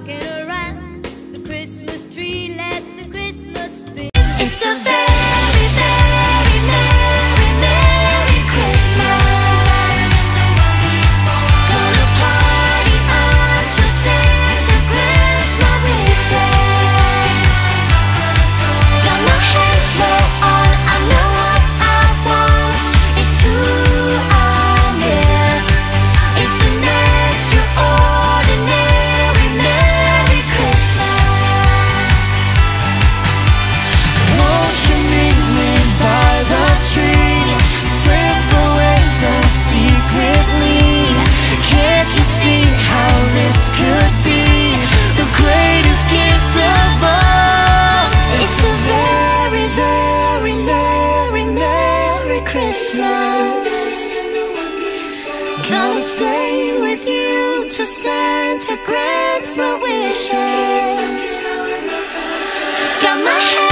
rocking around the Christmas tree. Let the Christmas be. It's a very, very merry, merry Christmas. Gonna party until Santa grants my wishes. Got my halo on, I know what I want. It's who I'm with. It's an extraordinary merry Christmas. Won't you meet me by the tree? Slip away so secretly. Can't you see how this could be the greatest gift of all? It's a very, very merry, merry Christmas. Gonna stay with you till Santa grants my wishes. Got my